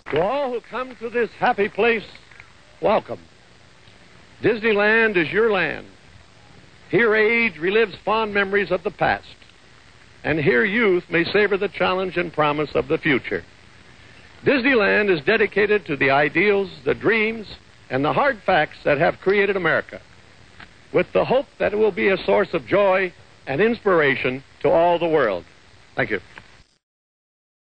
To all who come to this happy place, welcome. Disneyland is your land. Here age relives fond memories of the past, and here youth may savor the challenge and promise of the future. Disneyland is dedicated to the ideals, the dreams, and the hard facts that have created America, with the hope that it will be a source of joy and inspiration to all the world. Thank you.